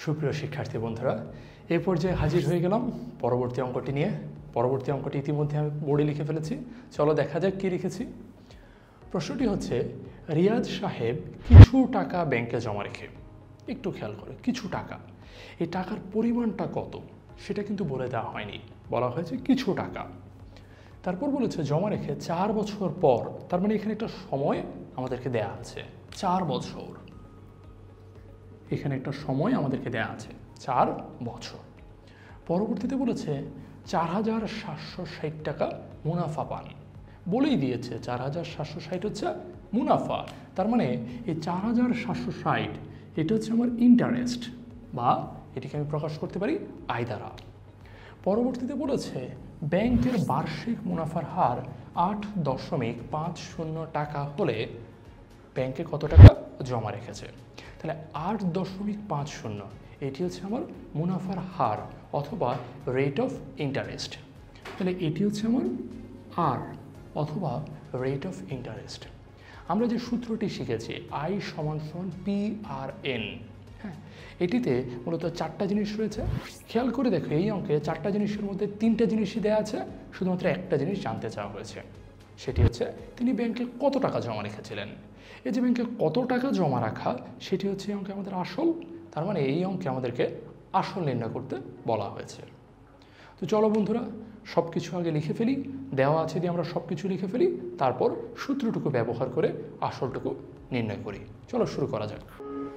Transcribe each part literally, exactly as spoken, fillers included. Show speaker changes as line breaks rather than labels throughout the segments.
সুপ্রিয় শিক্ষার্থী বন্ধুরা, এই পর্যায়ে হাজির হয়ে গেলাম পরবর্তী অঙ্কটি নিয়ে। পরবর্তী অঙ্কটি ইতিমধ্যে আমি বোর্ডে লিখে ফেলেছি, চলো দেখা যাক কী লিখেছি। প্রশ্নটি হচ্ছে, রিয়াজ সাহেব কিছু টাকা ব্যাংকে জমা রেখে, একটু খেয়াল করে কিছু টাকা, এই টাকার পরিমাণটা কত সেটা কিন্তু বলে দেওয়া হয়নি, বলা হয়েছে কিছু টাকা। তারপর বলেছে জমা রেখে চার বছর পর, তার মানে এখানে একটা সময় আমাদেরকে দেয়া আছে, চার বছর। এখানে একটা সময় আমাদেরকে দেয়া আছে, চার বছর। পরবর্তীতে বলেছে চার হাজার সাতশো ষাট টাকা মুনাফা পান, বলেই দিয়েছে চার হাজার সাতশো ষাট হচ্ছে মুনাফা। তার মানে এই চার হাজার সাতশো ষাট এটা হচ্ছে আমার ইন্টারেস্ট, বা এটিকে আমি প্রকাশ করতে পারি আয় দ্বারা। পরবর্তীতে বলেছে ব্যাংকের বার্ষিক মুনাফার হার আট দশমিক পাঁচ শূন্য টাকা হলে ব্যাংকে কত টাকা জমা রেখেছে। তাহলে আট দশমিক পাঁচ শূন্য এটি হচ্ছে আমার মুনাফার হার অথবা রেট অফ ইন্টারেস্ট। তাহলে এটি হচ্ছে আমার আর অথবা রেট অফ ইন্টারেস্ট। আমরা যে সূত্রটি শিখেছি আই সমান সমান পি আর এন, হ্যাঁ, এটিতে মূলত চারটা জিনিস রয়েছে। খেয়াল করে দেখো এই অঙ্কে চারটা জিনিসের মধ্যে তিনটা জিনিসই দেওয়া আছে, শুধুমাত্র একটা জিনিস জানতে চাওয়া হয়েছে, সেটি হচ্ছে তিনি ব্যাংকে কত টাকা জমা রেখেছিলেন। এই যে ব্যাংকে কত টাকা জমা রাখা সেটি হচ্ছে এই অঙ্কে আমাদের আসল, তার মানে এই অঙ্কে আমাদেরকে আসল নির্ণয় করতে বলা হয়েছে। তো চলো বন্ধুরা সব কিছু আগে লিখে ফেলি, দেওয়া আছে দিয়ে আমরা সব কিছু লিখে ফেলি, তারপর সূত্রটুকু ব্যবহার করে আসলটুকু নির্ণয় করি। চলো শুরু করা যাক।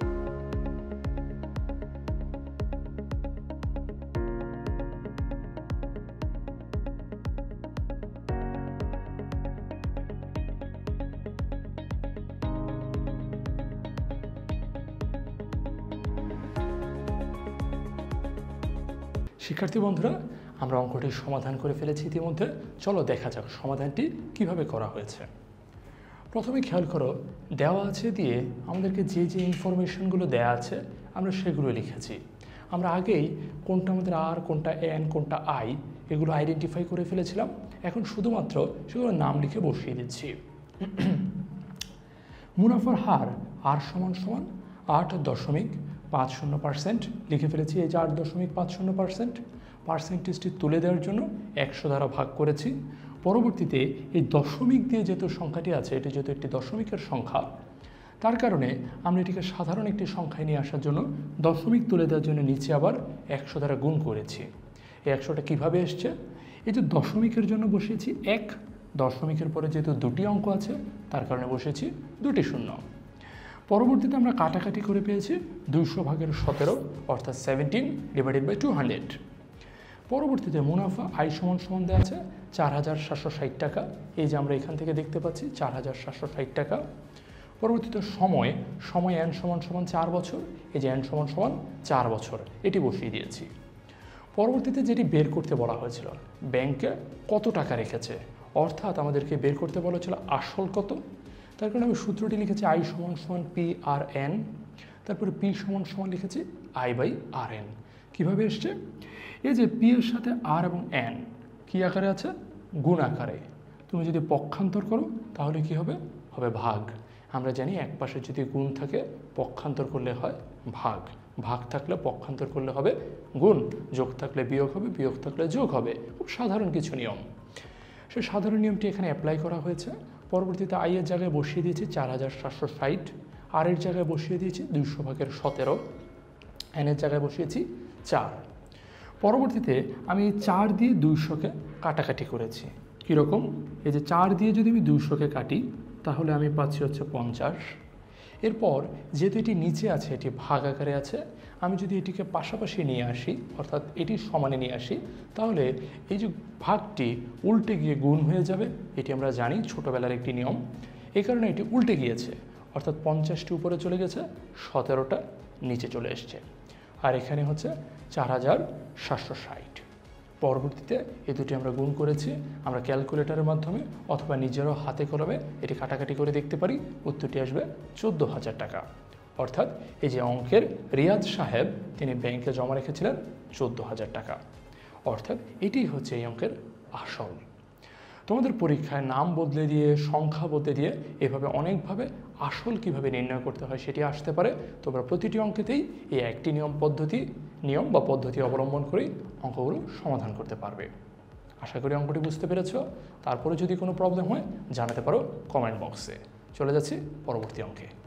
শিক্ষার্থী বন্ধুরা, আমরা অঙ্কটির সমাধান করে ফেলেছি ইতিমধ্যে। চলো দেখা যাক সমাধানটি কিভাবে করা হয়েছে। প্রথমে খেয়াল করো দেওয়া আছে দিয়ে আমাদেরকে যে যে ইনফরমেশনগুলো দেওয়া আছে আমরা সেগুলো লিখেছি। আমরা আগেই কোনটা আমাদের আর, কোনটা এন, কোনটা আই এগুলো আইডেন্টিফাই করে ফেলেছিলাম। এখন শুধুমাত্র সেগুলো নাম লিখে বসিয়ে দিচ্ছি। মুনাফার হার আর সমান সমান আট দশমিক পাঁচ শূন্য পার্সেন্ট লিখে ফেলেছি। এই যে আট দশমিক পাঁচ শূন্য পার্সেন্ট পার্সেন্টেজটি তুলে দেওয়ার জন্য একশো দ্বারা ভাগ করেছি। পরবর্তীতে এই দশমিক দিয়ে যেহেতু সংখ্যাটি আছে, এটি যেহেতু একটি দশমিকের সংখ্যা, তার কারণে আমরা এটিকে সাধারণ একটি সংখ্যায় নিয়ে আসার জন্য দশমিক তুলে দেওয়ার জন্য নিচে আবার একশো দ্বারা গুণ করেছি। এই একশোটা কীভাবে এসছে, এই যে দশমিকের জন্য বসিয়েছি এক, দশমিকের পরে যেহেতু দুটি অঙ্ক আছে তার কারণে বসেছি দুটি শূন্য। পরবর্তীতে আমরা কাটাকাটি করে পেয়েছি দুইশো ভাগের সতেরো অর্থাৎ seventeen divided by two hundred. পরবর্তীতে মুনাফা আই সমান সমান দেওয়া আছে চার হাজার সাতশো ষাট টাকা, এই যে আমরা এখান থেকে দেখতে পাচ্ছি চার হাজার সাতশো ষাট টাকা। পরবর্তীতে সময় সময় এন সমান সমান চার বছর, এই যে এন সমান সমান চার বছর এটি বসিয়ে দিয়েছি। পরবর্তীতে যেটি বের করতে বলা হয়েছিল ব্যাংকে কত টাকা রেখেছে, অর্থাৎ আমাদেরকে বের করতে বলা হয়েছিল আসল কত। তার কারণে আমি সূত্রটি লিখেছি আই সমান সমান পি আর এন, তারপরে পি সমান সমান লিখেছি আই বাই আর এন। কীভাবে এসছে, এই যে পি এর সাথে আর এবং এন কী আকারে আছে, গুণ আকারে। তুমি যদি পক্ষান্তর করো তাহলে কি হবে, হবে ভাগ। আমরা জানি এক পাশে যদি গুণ থাকে পক্ষান্তর করলে হয় ভাগ, ভাগ থাকলে পক্ষান্তর করলে হবে গুণ, যোগ থাকলে বিয়োগ হবে, বিয়োগ থাকলে যোগ হবে। খুব সাধারণ কিছু নিয়ম, সেই সাধারণ নিয়মটি এখানে অ্যাপ্লাই করা হয়েছে। পরবর্তীতে আই এর জায়গায় বসিয়ে দিয়েছি চার হাজার সাতশো ষাট, আর এর জায়গায় বসিয়ে দিয়েছি দুইশো ভাগের সতেরো, এন এর জায়গায় বসিয়েছি চার। পরবর্তীতে আমি চার দিয়ে দুইশোকে কাটাকাটি করেছি। কীরকম, এই যে চার দিয়ে যদি আমি দুইশোকে কাটি তাহলে আমি পাচ্ছি হচ্ছে পঞ্চাশ। এরপর যেহেতু এটি নিচে আছে, এটি ভাগ আকারে আছে, আমি যদি এটিকে পাশাপাশি নিয়ে আসি অর্থাৎ এটি সমানে নিয়ে আসি তাহলে এই যে ভাগটি উল্টে গিয়ে গুণ হয়ে যাবে। এটি আমরা জানি ছোটোবেলার একটি নিয়ম, এই কারণে এটি উল্টে গিয়েছে, অর্থাৎ পঞ্চাশটি উপরে চলে গেছে, সতেরোটা নিচে চলে এসছে, আর এখানে হচ্ছে চার হাজার সাতশো ষাট। পরবর্তীতে এই দুটি আমরা গুণ করেছি, আমরা ক্যালকুলেটরের মাধ্যমে অথবা নিজেরও হাতে কলমে এটি কাটাকাটি করে দেখতে পারি, উত্তরটি আসবে চোদ্দো হাজার টাকা। অর্থাৎ এই যে অঙ্কের রিয়াজ সাহেব তিনি ব্যাংকে জমা রেখেছিলেন চোদ্দো হাজার টাকা, অর্থাৎ এটি হচ্ছে এই অঙ্কের আসল। তোমাদের পরীক্ষায় নাম বদলে দিয়ে, সংখ্যা বদলে দিয়ে এভাবে অনেকভাবে আসল কিভাবে নির্ণয় করতে হয় সেটি আসতে পারে। তোমরা প্রতিটি অঙ্কেতেই এই একটি নিয়ম পদ্ধতি নিয়ম বা পদ্ধতি অবলম্বন করেই অঙ্কগুলো সমাধান করতে পারবে। আশা করি অঙ্কটি বুঝতে পেরেছ। তারপরে যদি কোনো প্রবলেম হয় জানাতে পারো কমেন্ট বক্সে। চলে যাচ্ছি পরবর্তী অঙ্কে।